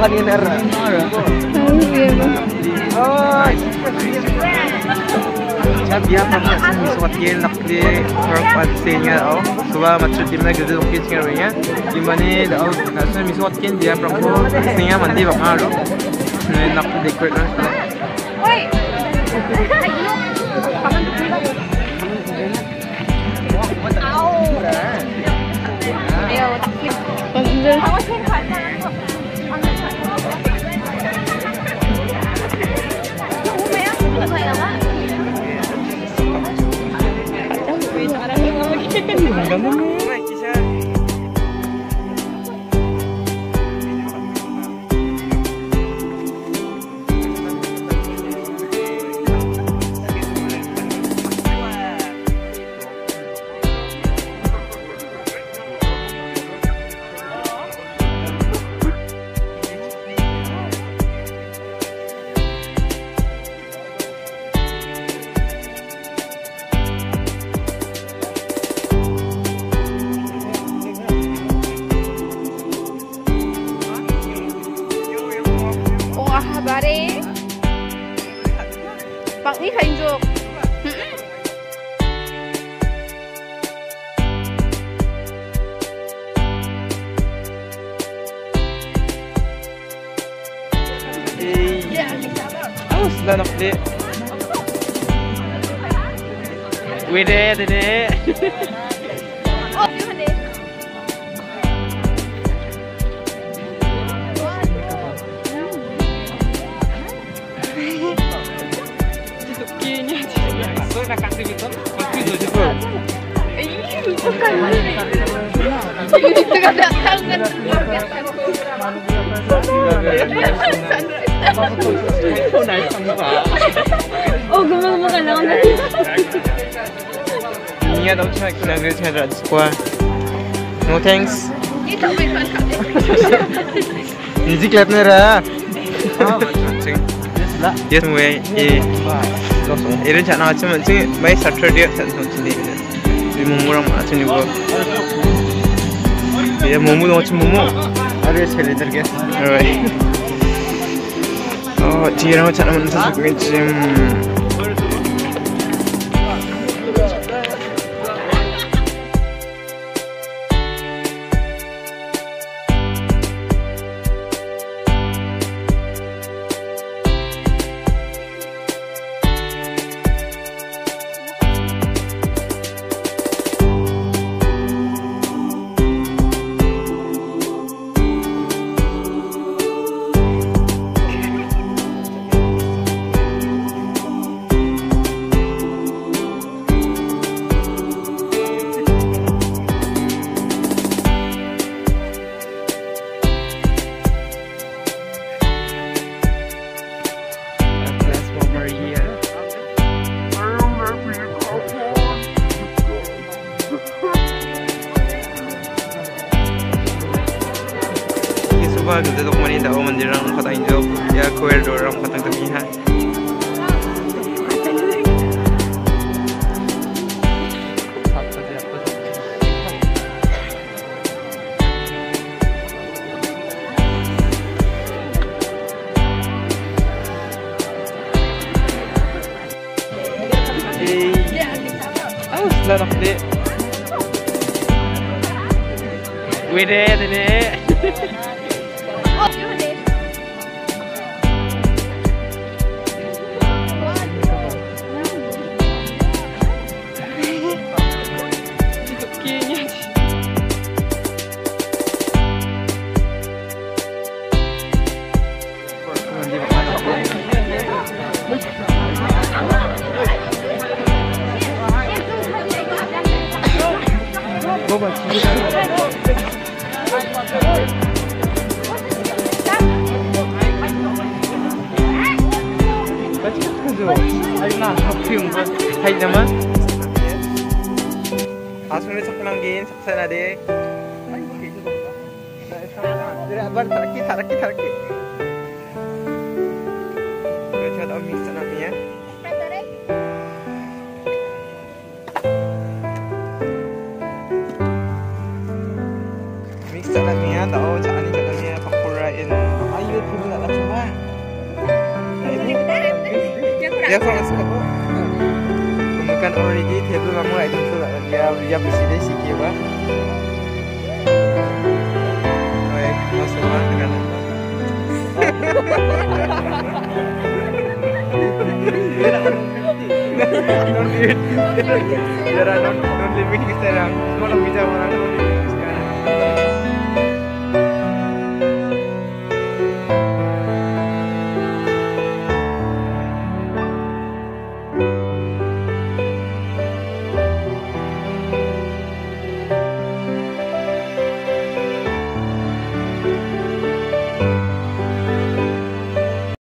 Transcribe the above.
kanina ra. Oh, जब यहाँ पर मिसवात के नकली फर्क पाते हैं आओ सुबह मच्छर टीम में गज़े लोग किस कर रही हैं ये मने आओ ऐसे मिसवात के दिया पर को सिंगा मंदी बंगा लो नकली डेकोरेट ना Bare Bác đi hành dục sudah nak beli. Wede, dede. Oh, gimana deh? Nak kasih gitu, pasti tuh bro. Bukan. Itu kan datang kan. Oh, gimana kailangan natin? Niya daw siya kinagrit siya rad squad. No thanks. Ito may fan ka. Easy clap na ra. Yes, mo eh. Irin chana macam macam mai Saturday macam macam ni. Di mumurang macam ni buat. Dia mumu dong macam mumu. Ada sekali terkes. Alright. Oh, dia macam mana macam macam. Sobha kita dok mani dah mandir orang kata injok ya corridor orang kata kami ha. Oh, sudah nak deh. Wede, dede. Oh, gimana deh? Hai nama. Asal nak nangin, saya ada. Bar taraki. Kita dah mix nak ni ya. Mix nak ni ya, tahu cara ni cara ni pakurain. Ayu ya sama sekali. Bukan orang ini table kamu itu sudah dia bersih sih kiba. Baik, masuk dengan anda. Non living sekarang, kalau bisa orang